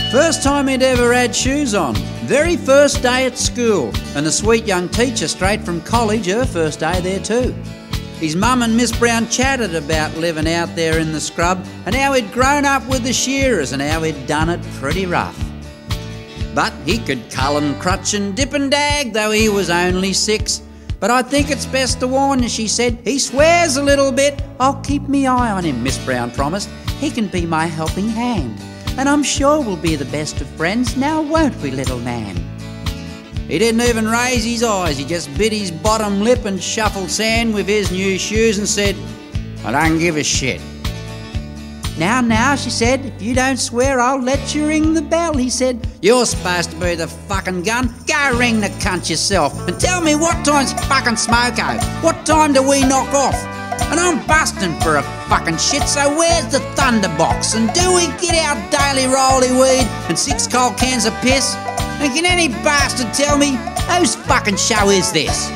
First time he'd ever had shoes on. Very first day at school. And the sweet young teacher straight from college, her first day there too. His mum and Miss Brown chatted about living out there in the scrub and how he'd grown up with the shearers and how he'd done it pretty rough. But he could cull and crutch and dip and dag, though he was only 6. But I think it's best to warn you, she said. He swears a little bit. I'll keep me eye on him, Miss Brown promised. He can be my helping hand. And I'm sure we'll be the best of friends, now won't we, little man? He didn't even raise his eyes. He just bit his bottom lip and shuffled sand with his new shoes and said, I don't give a shit. Now, she said, if you don't swear, I'll let you ring the bell. He said, you're supposed to be the fucking gun. Go ring the cunt yourself and tell me what time's fucking smoko. What time do we knock off? And I'm busting for a fucking shit, so where's the thunderbox? And do we get our daily rolly weed and 6 cold cans of piss? And can any bastard tell me whose fucking show is this?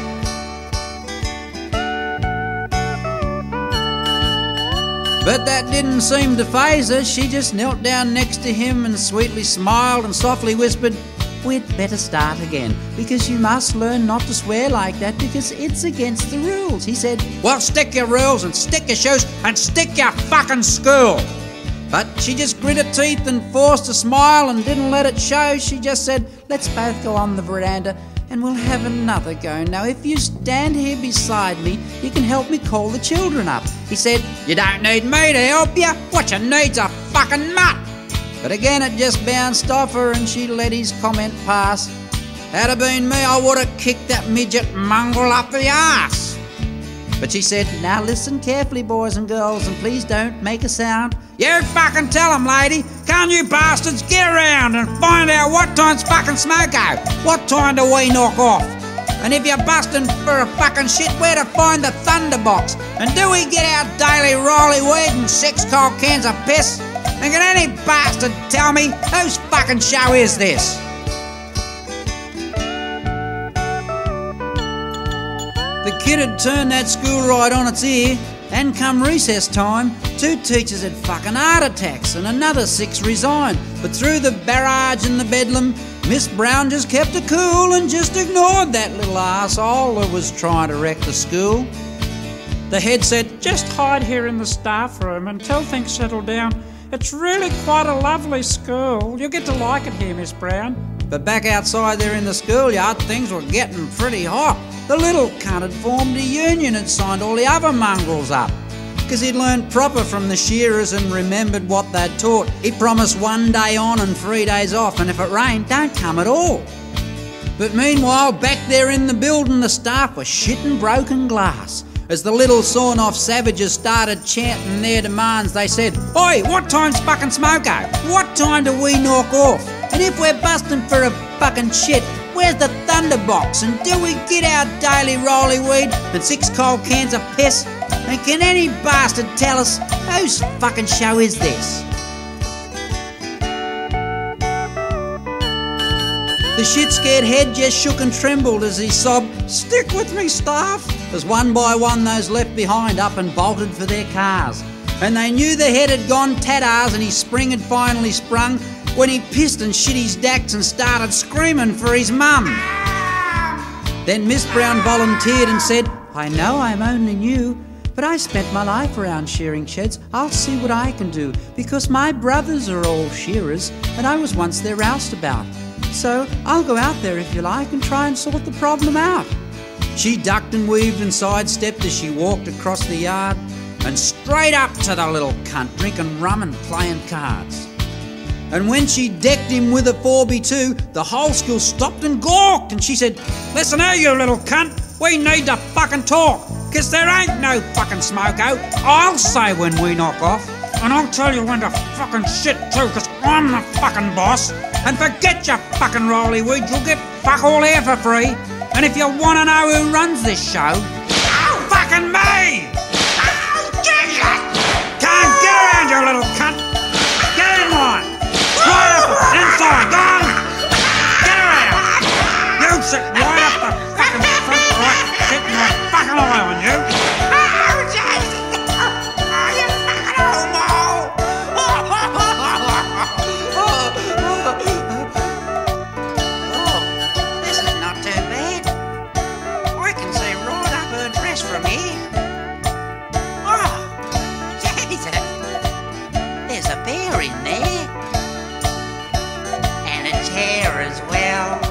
But that didn't seem to faze her. She just knelt down next to him and sweetly smiled and softly whispered, we'd better start again, because you must learn not to swear like that, because it's against the rules. He said, well, stick your rules and stick your shoes and stick your fucking school. But she just gritted teeth and forced a smile and didn't let it show. She just said, let's both go on the veranda and we'll have another go. Now, if you stand here beside me, you can help me call the children up. He said, you don't need me to help you. What you need's a fucking mutt. But again, it just bounced off her and she let his comment pass. Had it been me, I would have kicked that midget mongrel up the arse. But she said, now listen carefully, boys and girls, and please don't make a sound. You fucking tell them, lady. Can't you bastards get around and find out what time's fucking smoko? What time do we knock off? And if you're busting for a fucking shit, where to find the thunderbox? And do we get our daily rolly weed and 6 cold cans of piss? And can any bastard tell me whose fucking show is this? The kid had turned that school ride on its ear, and come recess time, 2 teachers had fucking heart attacks and another 6 resigned. But through the barrage and the bedlam, Miss Brown just kept her cool and just ignored that little arsehole that was trying to wreck the school. The head said, just hide here in the staff room until things settle down. It's really quite a lovely school. You'll get to like it here, Miss Brown. But back outside there in the schoolyard, things were getting pretty hot. The little cunt had formed a union and signed all the other mongrels up. Because he'd learned proper from the shearers and remembered what they'd taught. He promised 1 day on and 3 days off, and if it rained, don't come at all. But meanwhile, back there in the building, the staff were shitting broken glass. As the little sawn-off savages started chanting their demands, they said, oi, what time's fucking smoko? What time do we knock off? And if we're busting for a fucking shit, where's the thunderbox? And do we get our daily rolly weed and 6 cold cans of piss? And can any bastard tell us whose fucking show is this? The shit-scared head just shook and trembled as he sobbed, stick with me, staff, as one by one those left behind up and bolted for their cars. And they knew the head had gone tattars and his spring had finally sprung when he pissed and shit his dacks and started screaming for his mum. Then Miss Brown volunteered and said, I know I'm only new, but I spent my life around shearing sheds. I'll see what I can do, because my brothers are all shearers and I was once their roustabout. So I'll go out there if you like and try and sort the problem out. She ducked and weaved and sidestepped as she walked across the yard and straight up to the little cunt, drinking rum and playing cards. And when she decked him with a 4x2, the whole school stopped and gawked, and she said, listen here, you little cunt, we need to fucking talk, because there ain't no fucking smoko. I'll say when we knock off, and I'll tell you when to fucking shit too, because I'm the fucking boss. And forget your fucking rolly weed, you'll get fuck all here for free. And if you want to know who runs this show, fucking me! Jesus! Can't get around, you little cunt! Get in line! Right up, inside, go on! Get around! You sit right up the fucking front right, sitting my fucking eye on you! Oh, Jesus! Oh, you fucking homo! as well.